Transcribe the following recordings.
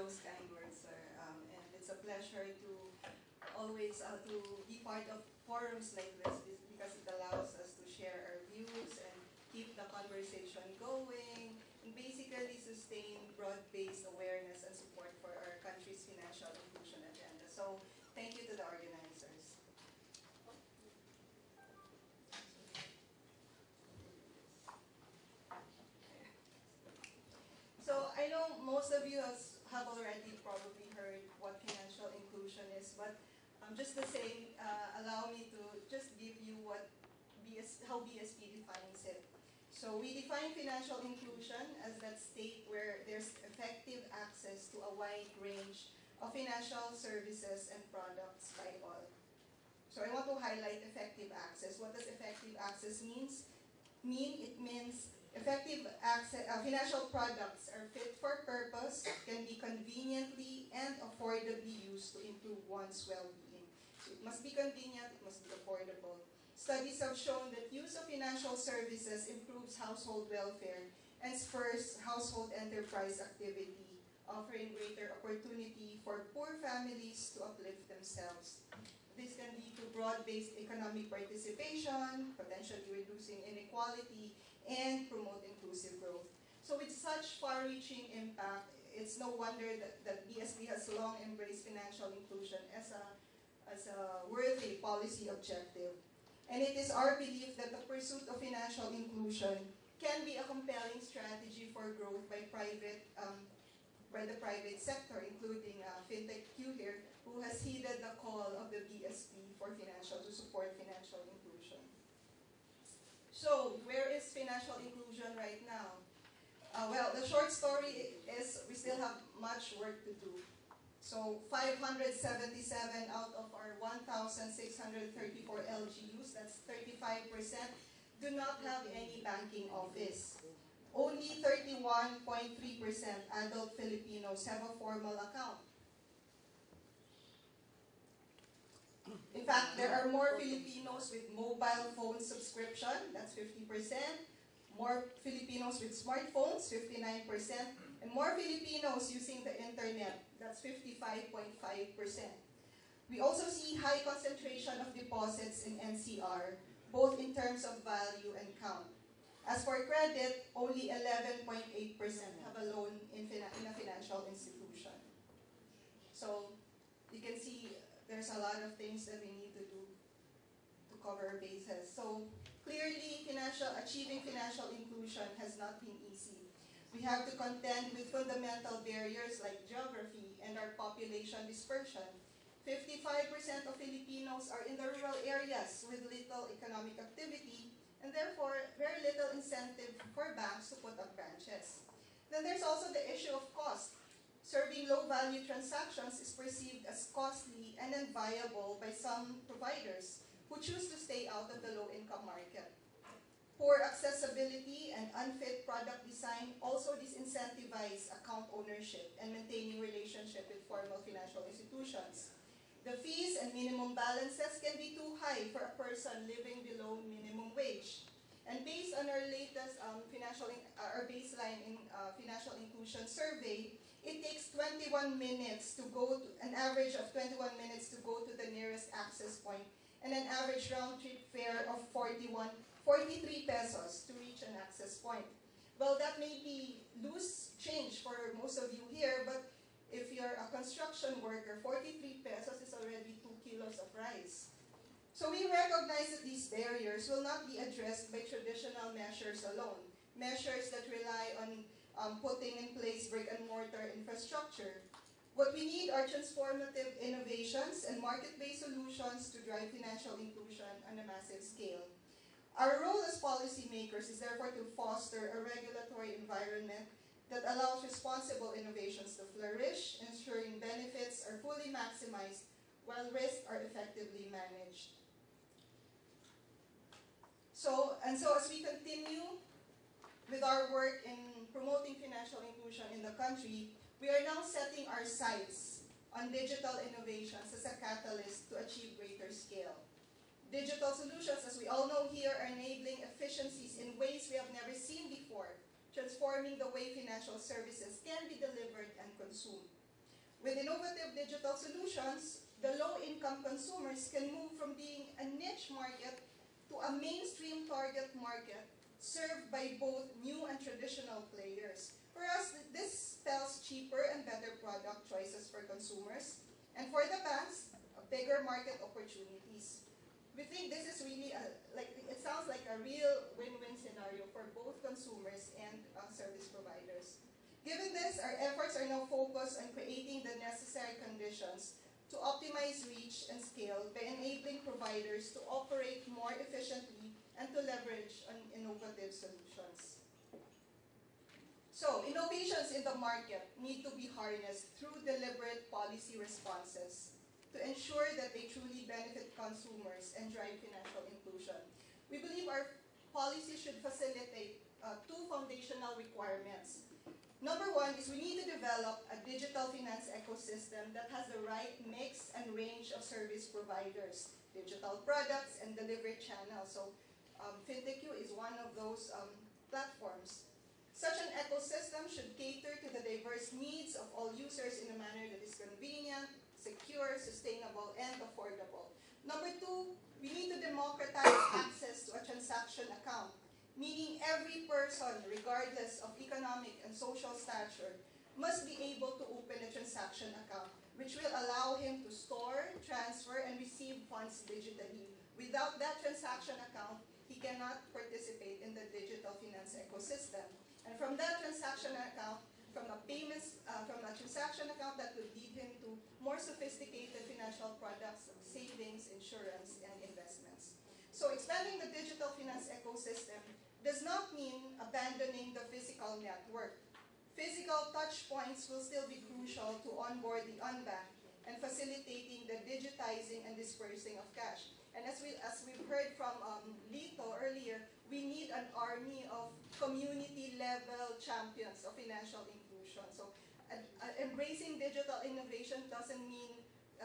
those kind words, sir. And it's a pleasure to always to be part of forums like this because it allows us to share our views and keep the conversation going and basically sustain broad-based awareness and support for our country's financial inclusion agenda. So thank you to the organizers. So I know most of you have already probably heard what financial inclusion is, but just the same, allow me to just give you how BSP defines it. So we define financial inclusion as that state where there's effective access to a wide range of financial services and products by all. So I want to highlight effective access. What does effective access mean? It means effective access, financial products are fit for purpose, can be conveniently and affordably used to improve one's well-being. So it must be convenient, it must be affordable. Studies have shown that use of financial services improves household welfare and spurs household enterprise activity, offering greater opportunity for poor families to uplift themselves. This can lead to broad-based economic participation, potentially reducing inequality, and promote inclusive growth. So with such far-reaching impact, it's no wonder that BSP has long embraced financial inclusion as a worthy policy objective. And it is our belief that the pursuit of financial inclusion can be a compelling strategy for growth by the private sector, including FinTech Q here, who has heeded the call of the BSP to support financial inclusion. So, where is financial inclusion right now? Well, the short story is we still have much work to do. So, 577 out of our 1,634 LGUs, that's 35%, do not have any banking office. Only 31.3% adult Filipinos have a formal account. In fact, there are more Filipinos with mobile phone subscription, that's 50%, more Filipinos with smartphones, 59%, and more Filipinos using the internet, that's 55.5%. We also see high concentration of deposits in NCR, both in terms of value and count. As for credit, only 11.8% have a loan in a financial institution. So you can see there's a lot of things that we need to do to cover our bases. So clearly, achieving financial inclusion has not been easy. We have to contend with fundamental barriers like geography and our population dispersion. 55% of Filipinos are in the rural areas with little economic activity, and therefore very little incentive for banks to put up branches. Then there's also the issue of cost. Serving low-value transactions is perceived as costly and unviable by some providers who choose to stay out of the low-income market. Poor accessibility and unfit product design also disincentivize account ownership and maintaining relationship with formal financial institutions. The fees and minimum balances can be too high for a person living below minimum wage. And based on our latest baseline financial inclusion survey, it takes 21 minutes to go to, an average of 21 minutes to go to the nearest access point, and an average round-trip fare of 43 pesos to reach an access point. Well, that may be loose change for most of you here, but if you're a construction worker, 43 pesos is already 2 kilos of rice. So we recognize that these barriers will not be addressed by traditional measures alone, measures that rely on putting in place brick-and-mortar infrastructure. What we need are transformative innovations and market-based solutions to drive financial inclusion on a massive scale. Our role as policymakers is therefore to foster a regulatory environment that allows responsible innovations to flourish, ensuring benefits are fully maximized while risks are effectively managed. So as we continue with our work in promoting financial inclusion in the country, we are now setting our sights on digital innovations as a catalyst to achieve greater scale. Digital solutions, as we all know here, are enabling efficiencies in ways we have never seen before, transforming the way financial services can be delivered and consumed. With innovative digital solutions, the low-income consumers can move from being a niche market to a mainstream target market served by both new and traditional players. For us, this spells cheaper and better product choices for consumers, and for the banks, bigger market opportunities. We think this is really it sounds like a real win-win scenario for both consumers and service providers. Given this, our efforts are now focused on creating the necessary conditions to optimize reach and scale by enabling providers to operate more efficiently and to leverage on innovative solutions. So, innovations in the market need to be harnessed through deliberate policy responses to ensure that they truly benefit consumers and drive financial inclusion. We believe our policy should facilitate two foundational requirements. Number one is we need to develop a digital finance ecosystem that has the right mix and range of service providers, digital products, and delivery channels. So FinTechU is one of those platforms. Such an ecosystem should cater to the diverse needs of all users in a manner that is convenient, secure, sustainable, and affordable. Number two, we need to democratize access to a transaction account, meaning every person, regardless of economic and social stature, must be able to open a transaction account, which will allow him to store, transfer, and receive funds digitally. Without that transaction account, he cannot participate in the digital finance ecosystem. And from that transaction account, from a transaction account that would lead him to more sophisticated financial products, savings, insurance, and investments. So expanding the digital finance ecosystem does not mean abandoning the physical network. Physical touch points will still be crucial to onboard the unbanked and facilitating the digitizing and dispersing of cash. And as we've heard from Lito earlier, we need an army of community-level champions of financial inclusion. So embracing digital innovation doesn't mean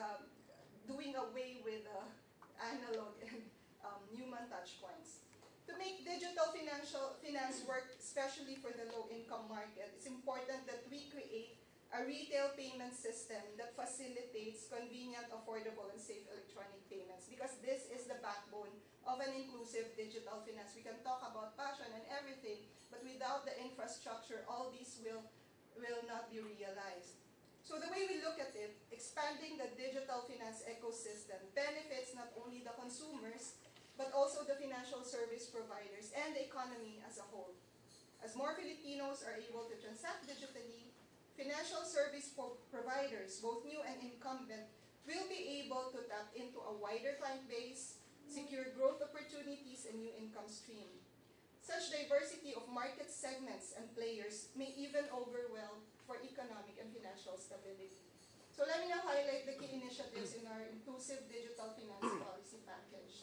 doing away with analog and human touch points. To make digital finance work, especially for the low-income market, it's important that we create a retail payment system that facilitates convenient, affordable, and safe electronic payments, because this is the backbone of an inclusive digital finance. We can talk about passion and everything, but without the infrastructure, all these will not be realized. So the way we look at it, expanding the digital finance ecosystem benefits not only the consumers, but also the financial service providers and the economy as a whole. As more Filipinos are able to transact digitally, financial service providers, both new and incumbent, will be able to tap into a wider client base, secure growth opportunities, and new income stream. Such diversity of market segments and players may even augur well for economic and financial stability. So let me now highlight the key initiatives in our inclusive digital finance policy package.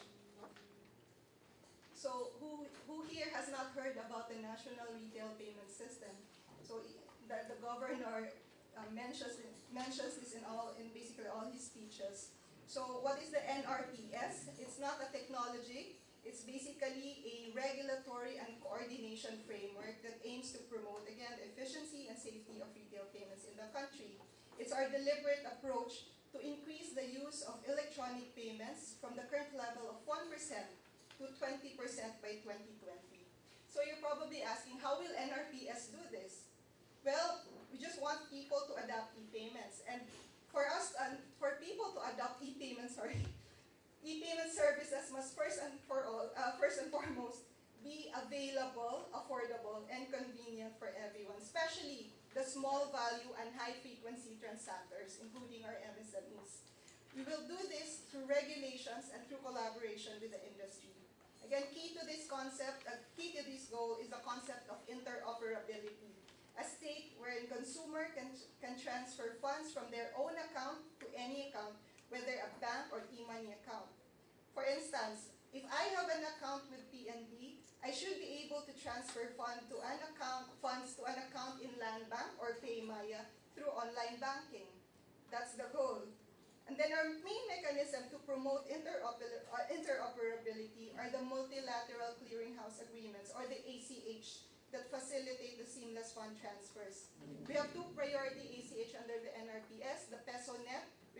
So who here has not heard about the National Retail Payment System? So the governor mentions this in basically all his speeches. So what is the NRPS? It's not a technology. It's basically a regulatory and coordination framework that aims to promote, again, efficiency and safety of retail payments in the country. It's our deliberate approach to increase the use of electronic payments from the current level of 1% to 20% by 2020. So you're probably asking, how will NRPS do this? Well, we just want people to adopt e-payments. And for people to adopt e-payments, e-payment services must first and foremost be available, affordable, and convenient for everyone, especially the small value and high frequency transactors, including our MSMEs. We will do this through regulations and through collaboration with the industry. Again, key to this goal is the concept of interoperability. A state wherein consumer can transfer funds from their own account to any account, whether a bank or e-money account. For instance, if I have an account with PNB, I should be able to transfer funds to an account in Land Bank or PayMaya through online banking. That's the goal. And then our main mechanism to promote interoperability are the multilateral clearinghouse agreements, or the ACH, that facilitate the seamless fund transfers. We have two priority ACH under the NRPS,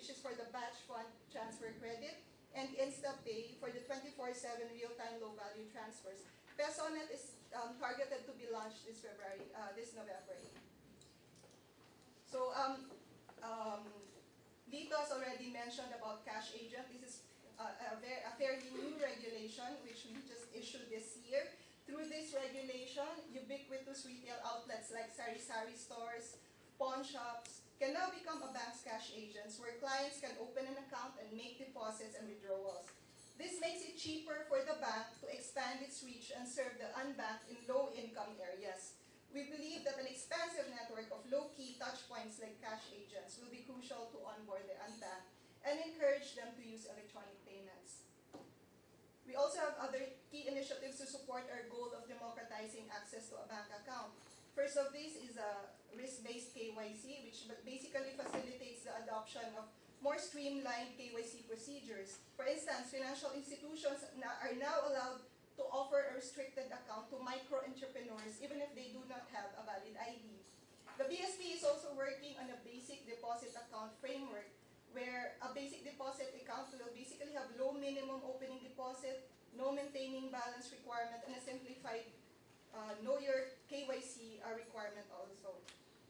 which is for the batch fund transfer credit, and InstaPay for the 24/7 real-time low-value transfers. PesoNet is targeted to be launched this November. So Lito has already mentioned about cash agent. This is a fairly new regulation which we just issued this year. Through this regulation, ubiquitous retail outlets like sari-sari stores, pawn shops, can now become a bank's cash agents where clients can open an account and make deposits and withdrawals. This makes it cheaper for the bank to expand its reach and serve the unbanked in low-income areas. We believe that an expansive network of low-key touchpoints like cash agents will be crucial to onboard the unbanked and encourage them to use electronic payments. We also have other key initiatives to support our goal of democratizing access to a bank account. First of these is a risk-based KYC, which basically facilitates the adoption of more streamlined KYC procedures. For instance, financial institutions are now allowed to offer a restricted account to micro-entrepreneurs even if they do not have a valid ID. The BSP is also working on a basic deposit account framework where a basic deposit account will basically have low minimum opening deposit, no maintaining balance requirement, and a simplified know your KYC requirement also.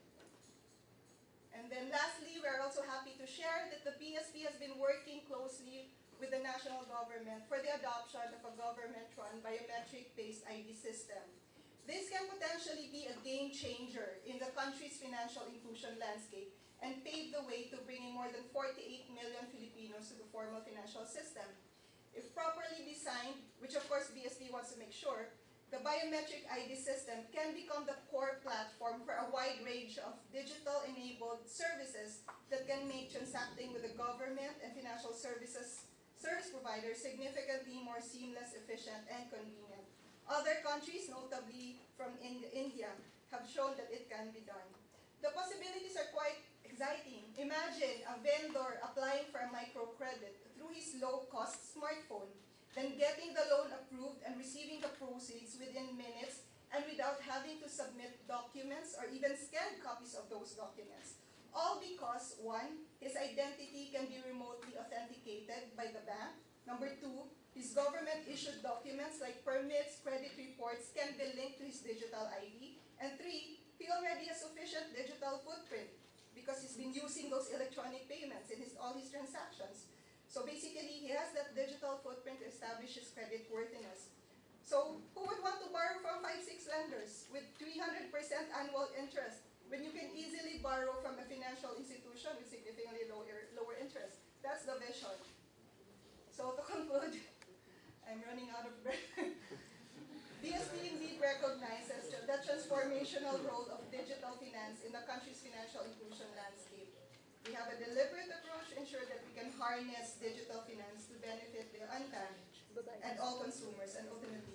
And then lastly, we're also happy to share that the BSP has been working closely with the national government for the adoption of a government-run biometric-based ID system. This can potentially be a game changer in the country's financial inclusion landscape and pave the way to bringing more than 48 million Filipinos to the formal financial system. If properly designed, which of course BSP wants to make sure, the biometric ID system can become the core platform for a wide range of digital-enabled services that can make transacting with the government and financial service providers significantly more seamless, efficient, and convenient. Other countries, notably from India, have shown that it can be done. The possibilities are quite exciting. Imagine a vendor applying for a microcredit through his low-cost smartphone, then getting the loan approved and receiving the proceeds within minutes and without having to submit documents or even scanned copies of those documents. All because, one, his identity can be remotely authenticated by the bank. Number two, his government-issued documents like permits, credit reports can be linked to his digital ID. And three, he already has sufficient digital footprint because he's been using those electronic payments in all his transactions. So basically, he has that digital footprint to establish his credit worthiness. So who would want to borrow from 5-6 lenders with 300% annual interest when you can easily borrow from a financial institution with significantly lower interest? That's the vision. So to conclude, I'm running out of breath. BSP indeed recognizes the transformational role of digital finance in the country's financial inclusion landscape. We have a deliberate approach to ensure that we can harness digital finance to benefit the unbanked and all consumers and ultimately